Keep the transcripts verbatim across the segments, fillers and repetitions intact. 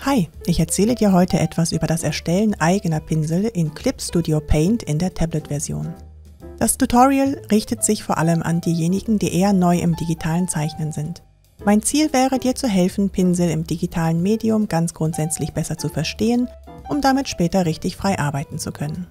Hi, ich erzähle dir heute etwas über das Erstellen eigener Pinsel in Clip Studio Paint in der Tablet-Version. Das Tutorial richtet sich vor allem an diejenigen, die eher neu im digitalen Zeichnen sind. Mein Ziel wäre, dir zu helfen, Pinsel im digitalen Medium ganz grundsätzlich besser zu verstehen, um damit später richtig frei arbeiten zu können.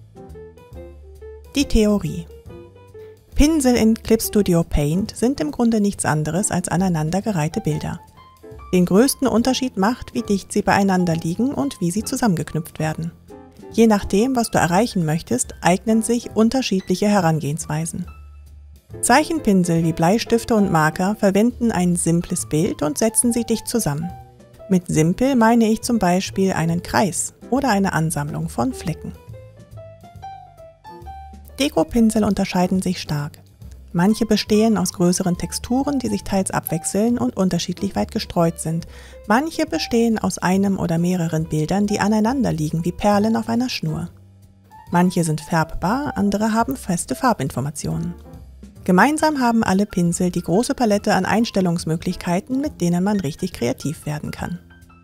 Die Theorie. Pinsel in Clip Studio Paint sind im Grunde nichts anderes als aneinandergereihte Bilder. Den größten Unterschied macht, wie dicht sie beieinander liegen und wie sie zusammengeknüpft werden. Je nachdem, was du erreichen möchtest, eignen sich unterschiedliche Herangehensweisen. Zeichenpinsel wie Bleistifte und Marker verwenden ein simples Bild und setzen sie dicht zusammen. Mit simpel meine ich zum Beispiel einen Kreis oder eine Ansammlung von Flecken. Dekopinsel unterscheiden sich stark. Manche bestehen aus größeren Texturen, die sich teils abwechseln und unterschiedlich weit gestreut sind. Manche bestehen aus einem oder mehreren Bildern, die aneinander liegen wie Perlen auf einer Schnur. Manche sind färbbar, andere haben feste Farbinformationen. Gemeinsam haben alle Pinsel die große Palette an Einstellungsmöglichkeiten, mit denen man richtig kreativ werden kann.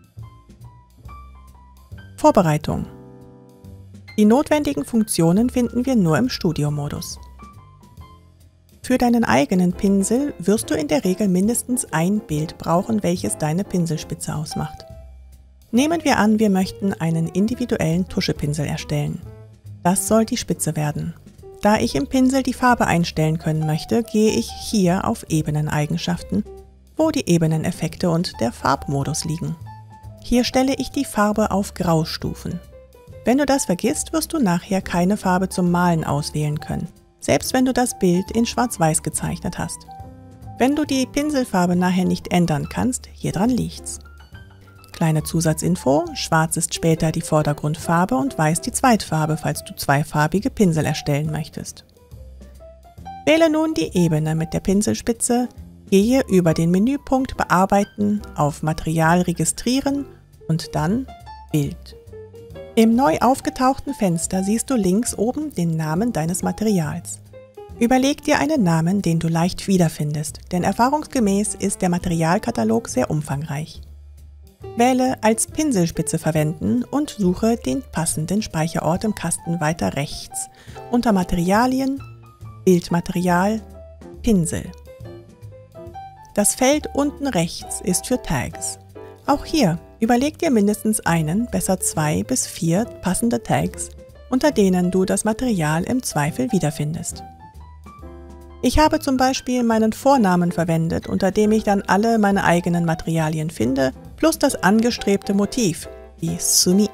Vorbereitung. Die notwendigen Funktionen finden wir nur im Studio-Modus. Für deinen eigenen Pinsel wirst du in der Regel mindestens ein Bild brauchen, welches deine Pinselspitze ausmacht. Nehmen wir an, wir möchten einen individuellen Tuschepinsel erstellen. Das soll die Spitze werden. Da ich im Pinsel die Farbe einstellen können möchte, gehe ich hier auf Ebeneneigenschaften, wo die Ebeneneffekte und der Farbmodus liegen. Hier stelle ich die Farbe auf Graustufen. Wenn du das vergisst, wirst du nachher keine Farbe zum Malen auswählen können, selbst wenn du das Bild in Schwarz-Weiß gezeichnet hast. Wenn du die Pinselfarbe nachher nicht ändern kannst, hier dran liegt's. Kleine Zusatzinfo: Schwarz ist später die Vordergrundfarbe und Weiß die Zweitfarbe, falls du zweifarbige Pinsel erstellen möchtest. Wähle nun die Ebene mit der Pinselspitze, gehe über den Menüpunkt Bearbeiten auf Material registrieren und dann Bild. Im neu aufgetauchten Fenster siehst du links oben den Namen deines Materials. Überleg dir einen Namen, den du leicht wiederfindest, denn erfahrungsgemäß ist der Materialkatalog sehr umfangreich. Wähle als Pinselspitze verwenden und suche den passenden Speicherort im Kasten weiter rechts unter Materialien, Bildmaterial, Pinsel. Das Feld unten rechts ist für Tags. Auch hier überleg dir mindestens einen, besser zwei bis vier passende Tags, unter denen du das Material im Zweifel wiederfindest. Ich habe zum Beispiel meinen Vornamen verwendet, unter dem ich dann alle meine eigenen Materialien finde, plus das angestrebte Motiv, die Sumi.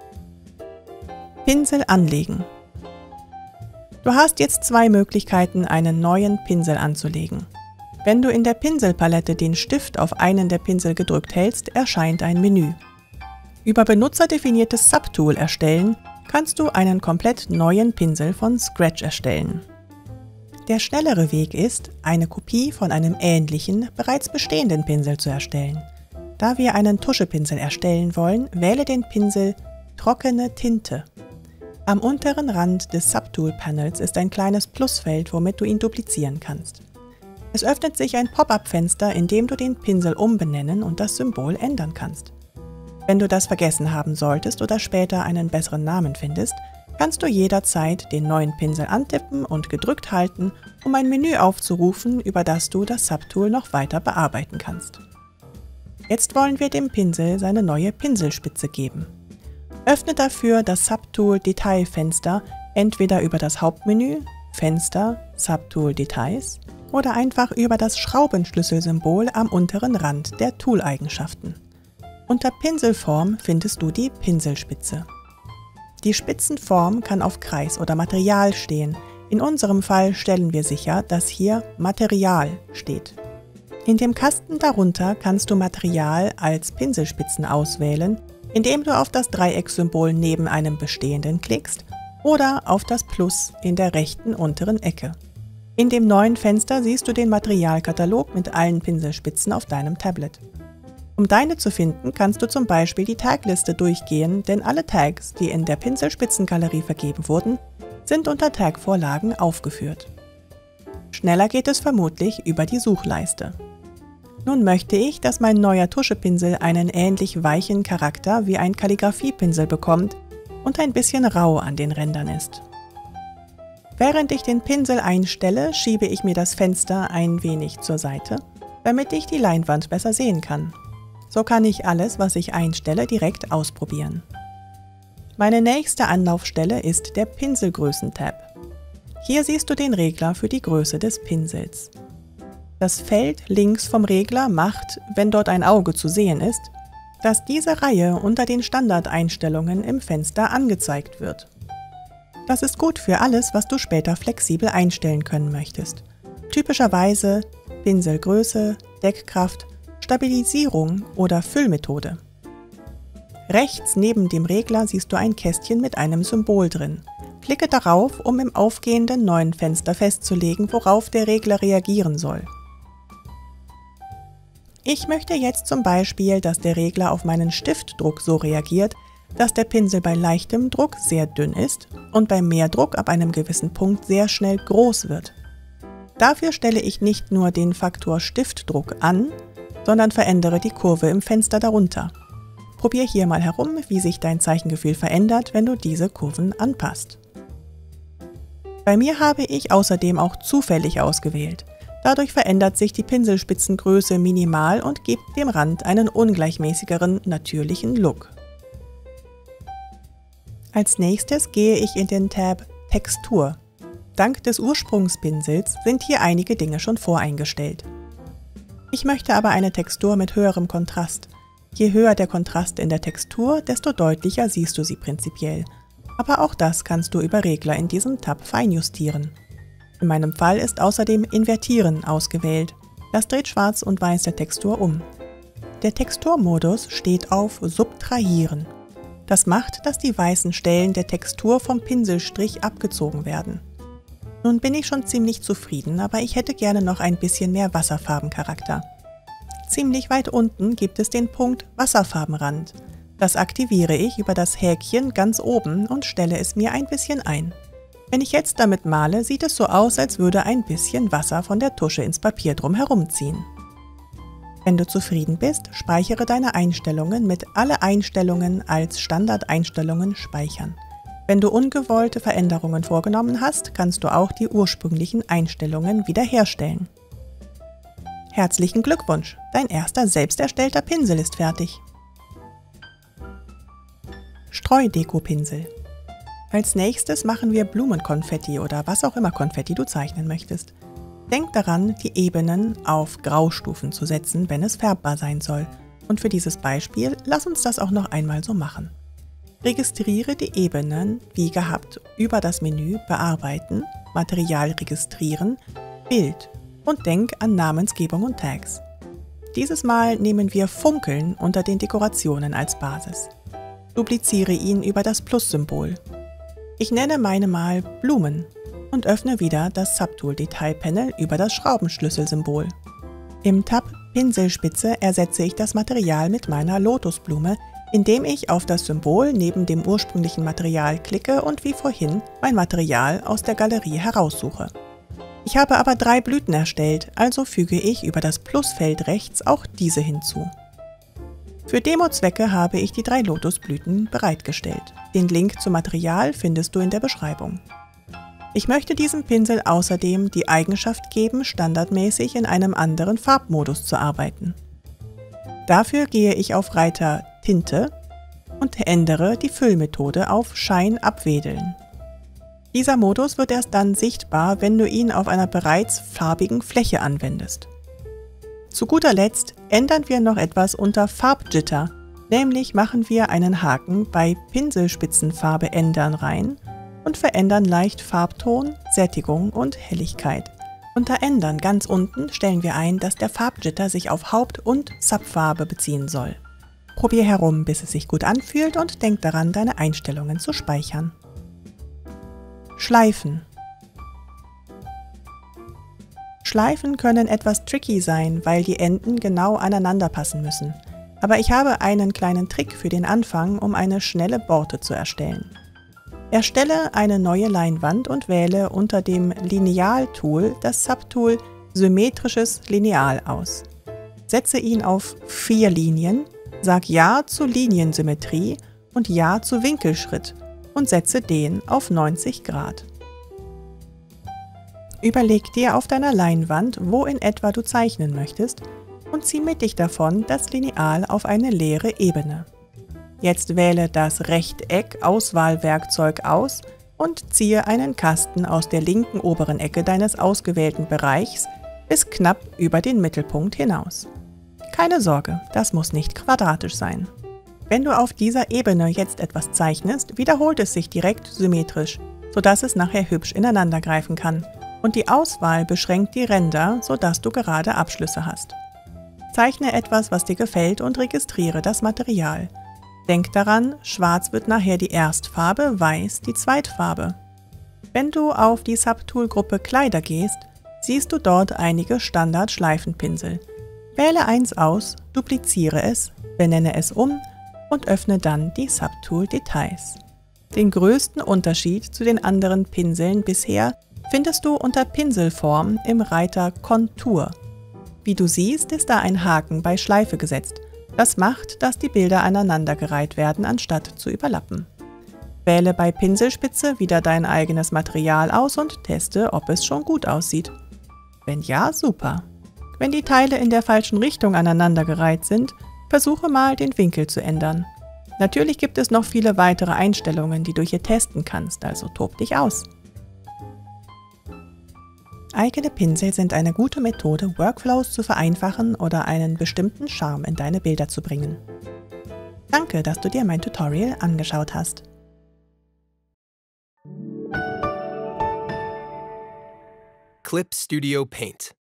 Pinsel anlegen. Du hast jetzt zwei Möglichkeiten, einen neuen Pinsel anzulegen. Wenn du in der Pinselpalette den Stift auf einen der Pinsel gedrückt hältst, erscheint ein Menü. Über benutzerdefiniertes Subtool erstellen kannst du einen komplett neuen Pinsel von Scratch erstellen. Der schnellere Weg ist, eine Kopie von einem ähnlichen, bereits bestehenden Pinsel zu erstellen. Da wir einen Tuschepinsel erstellen wollen, wähle den Pinsel Trockene Tinte. Am unteren Rand des Subtool-Panels ist ein kleines Plusfeld, womit du ihn duplizieren kannst. Es öffnet sich ein Pop-up-Fenster, in dem du den Pinsel umbenennen und das Symbol ändern kannst. Wenn du das vergessen haben solltest oder später einen besseren Namen findest, kannst du jederzeit den neuen Pinsel antippen und gedrückt halten, um ein Menü aufzurufen, über das du das Subtool noch weiter bearbeiten kannst. Jetzt wollen wir dem Pinsel seine neue Pinselspitze geben. Öffne dafür das Subtool Detailfenster entweder über das Hauptmenü, Fenster, Subtool Details oder einfach über das Schraubenschlüsselsymbol am unteren Rand der Tool-Eigenschaften. Unter Pinselform findest du die Pinselspitze. Die Spitzenform kann auf Kreis oder Material stehen. In unserem Fall stellen wir sicher, dass hier Material steht. In dem Kasten darunter kannst du Material als Pinselspitzen auswählen, indem du auf das Dreieckssymbol neben einem bestehenden klickst oder auf das Plus in der rechten unteren Ecke. In dem neuen Fenster siehst du den Materialkatalog mit allen Pinselspitzen auf deinem Tablet. Um deine zu finden, kannst du zum Beispiel die Tagliste durchgehen, denn alle Tags, die in der Pinselspitzengalerie vergeben wurden, sind unter Tagvorlagen aufgeführt. Schneller geht es vermutlich über die Suchleiste. Nun möchte ich, dass mein neuer Tuschepinsel einen ähnlich weichen Charakter wie ein Kalligrafiepinsel bekommt und ein bisschen rau an den Rändern ist. Während ich den Pinsel einstelle, schiebe ich mir das Fenster ein wenig zur Seite, damit ich die Leinwand besser sehen kann. So kann ich alles, was ich einstelle, direkt ausprobieren. Meine nächste Anlaufstelle ist der Pinselgrößen-Tab. Hier siehst du den Regler für die Größe des Pinsels. Das Feld links vom Regler macht, wenn dort ein Auge zu sehen ist, dass diese Reihe unter den Standardeinstellungen im Fenster angezeigt wird. Das ist gut für alles, was du später flexibel einstellen können möchtest. Typischerweise Pinselgröße, Deckkraft, Stabilisierung oder Füllmethode. Rechts neben dem Regler siehst du ein Kästchen mit einem Symbol drin. Klicke darauf, um im aufgehenden neuen Fenster festzulegen, worauf der Regler reagieren soll. Ich möchte jetzt zum Beispiel, dass der Regler auf meinen Stiftdruck so reagiert, dass der Pinsel bei leichtem Druck sehr dünn ist und bei Mehrdruck ab einem gewissen Punkt sehr schnell groß wird. Dafür stelle ich nicht nur den Faktor Stiftdruck an, sondern verändere die Kurve im Fenster darunter. Probier hier mal herum, wie sich dein Zeichengefühl verändert, wenn du diese Kurven anpasst. Bei mir habe ich außerdem auch zufällig ausgewählt. Dadurch verändert sich die Pinselspitzengröße minimal und gibt dem Rand einen ungleichmäßigeren, natürlichen Look. Als nächstes gehe ich in den Tab Textur. Dank des Ursprungspinsels sind hier einige Dinge schon voreingestellt. Ich möchte aber eine Textur mit höherem Kontrast. Je höher der Kontrast in der Textur, desto deutlicher siehst du sie prinzipiell. Aber auch das kannst du über Regler in diesem Tab feinjustieren. In meinem Fall ist außerdem Invertieren ausgewählt. Das dreht Schwarz und Weiß der Textur um. Der Texturmodus steht auf Subtrahieren. Das macht, dass die weißen Stellen der Textur vom Pinselstrich abgezogen werden. Nun bin ich schon ziemlich zufrieden, aber ich hätte gerne noch ein bisschen mehr Wasserfarbencharakter. Ziemlich weit unten gibt es den Punkt Wasserfarbenrand. Das aktiviere ich über das Häkchen ganz oben und stelle es mir ein bisschen ein. Wenn ich jetzt damit male, sieht es so aus, als würde ein bisschen Wasser von der Tusche ins Papier drum herumziehen. Wenn du zufrieden bist, speichere deine Einstellungen mit Alle Einstellungen als Standardeinstellungen speichern. Wenn du ungewollte Veränderungen vorgenommen hast, kannst du auch die ursprünglichen Einstellungen wiederherstellen. Herzlichen Glückwunsch! Dein erster selbst erstellter Pinsel ist fertig. Streudeko-Pinsel. Als nächstes machen wir Blumenkonfetti oder was auch immer Konfetti du zeichnen möchtest. Denk daran, die Ebenen auf Graustufen zu setzen, wenn es färbbar sein soll. Und für dieses Beispiel lass uns das auch noch einmal so machen. Registriere die Ebenen, wie gehabt, über das Menü Bearbeiten, Material registrieren, Bild und denk an Namensgebung und Tags. Dieses Mal nehmen wir Funkeln unter den Dekorationen als Basis. Dupliziere ihn über das Plus-Symbol. Ich nenne meine mal Blumen und öffne wieder das Subtool-Detail-Panel über das Schraubenschlüssel-Symbol. Im Tab Pinselspitze ersetze ich das Material mit meiner Lotusblume, indem ich auf das Symbol neben dem ursprünglichen Material klicke und wie vorhin mein Material aus der Galerie heraussuche. Ich habe aber drei Blüten erstellt, also füge ich über das Plusfeld rechts auch diese hinzu. Für Demo-Zwecke habe ich die drei Lotusblüten bereitgestellt. Den Link zum Material findest du in der Beschreibung. Ich möchte diesem Pinsel außerdem die Eigenschaft geben, standardmäßig in einem anderen Farbmodus zu arbeiten. Dafür gehe ich auf Reiter Tinte und ändere die Füllmethode auf Schein abwedeln. Dieser Modus wird erst dann sichtbar, wenn du ihn auf einer bereits farbigen Fläche anwendest. Zu guter Letzt ändern wir noch etwas unter Farbjitter, nämlich machen wir einen Haken bei Pinselspitzenfarbe ändern rein und verändern leicht Farbton, Sättigung und Helligkeit. Unter Ändern ganz unten stellen wir ein, dass der Farbjitter sich auf Haupt- und Subfarbe beziehen soll. Probier herum, bis es sich gut anfühlt und denk daran, deine Einstellungen zu speichern. Schleifen. Schleifen können etwas tricky sein, weil die Enden genau aneinander passen müssen. Aber ich habe einen kleinen Trick für den Anfang, um eine schnelle Borte zu erstellen. Erstelle eine neue Leinwand und wähle unter dem Lineal-Tool das Subtool Symmetrisches Lineal aus. Setze ihn auf vier Linien, sag Ja zu Liniensymmetrie und Ja zu Winkelschritt und setze den auf neunzig Grad. Überleg dir auf deiner Leinwand, wo in etwa du zeichnen möchtest und zieh mittig davon das Lineal auf eine leere Ebene. Jetzt wähle das Rechteck-Auswahlwerkzeug aus und ziehe einen Kasten aus der linken oberen Ecke deines ausgewählten Bereichs bis knapp über den Mittelpunkt hinaus. Keine Sorge, das muss nicht quadratisch sein. Wenn du auf dieser Ebene jetzt etwas zeichnest, wiederholt es sich direkt symmetrisch, sodass es nachher hübsch ineinander greifen kann. Und die Auswahl beschränkt die Ränder, sodass du gerade Abschlüsse hast. Zeichne etwas, was dir gefällt und registriere das Material. Denk daran, schwarz wird nachher die Erstfarbe, weiß die Zweitfarbe. Wenn du auf die Subtool-Gruppe Kleider gehst, siehst du dort einige Standard-Schleifenpinsel. Wähle eins aus, dupliziere es, benenne es um und öffne dann die Subtool Details. Den größten Unterschied zu den anderen Pinseln bisher findest du unter Pinselform im Reiter Kontur. Wie du siehst, ist da ein Haken bei Schleife gesetzt. Das macht, dass die Bilder aneinandergereiht werden, anstatt zu überlappen. Wähle bei Pinselspitze wieder dein eigenes Material aus und teste, ob es schon gut aussieht. Wenn ja, super. Wenn die Teile in der falschen Richtung aneinandergereiht sind, versuche mal, den Winkel zu ändern. Natürlich gibt es noch viele weitere Einstellungen, die du hier testen kannst, also tob dich aus. Eigene Pinsel sind eine gute Methode, Workflows zu vereinfachen oder einen bestimmten Charme in deine Bilder zu bringen. Danke, dass du dir mein Tutorial angeschaut hast. Clip Studio Paint.